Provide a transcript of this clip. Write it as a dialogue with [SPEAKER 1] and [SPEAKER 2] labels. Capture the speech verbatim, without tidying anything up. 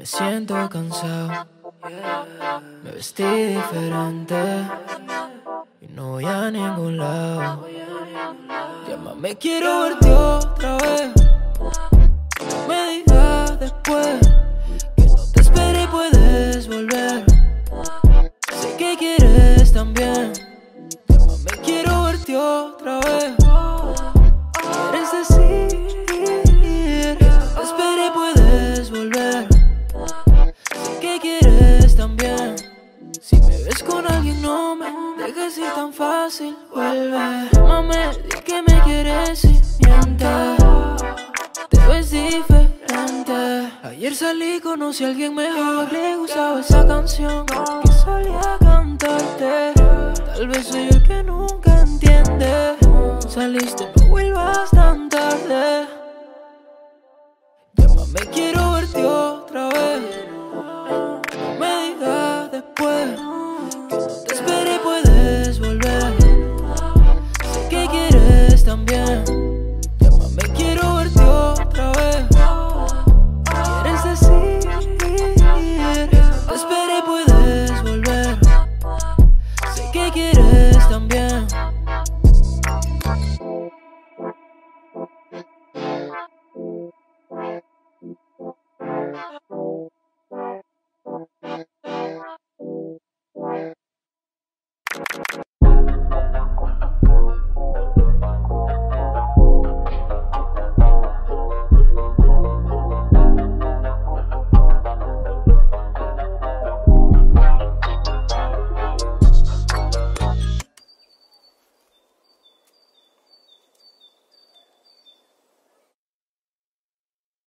[SPEAKER 1] me siento cansado. Me vestí diferente y no voy a ningún lado. Llámame, quiero verte otra vez. No me digas después que no te espere y puedes volver. Sé que quieres también. Llámame, quiero verte otra vez. Quieres decir que no te espere y puedes volver. Sé que quieres también. Si me ves con alguien no me dejes ir tan fácil. Vuelve, llámame, di que me quieres y miente. Te ves diferente. Ayer salí, conocí a alguien mejor. Le gustaba esa canción que solía cantarte. Tal vez soy el que nunca entiende. Saliste, no vuelvas tan tarde. Llámame, quiero verte hoy.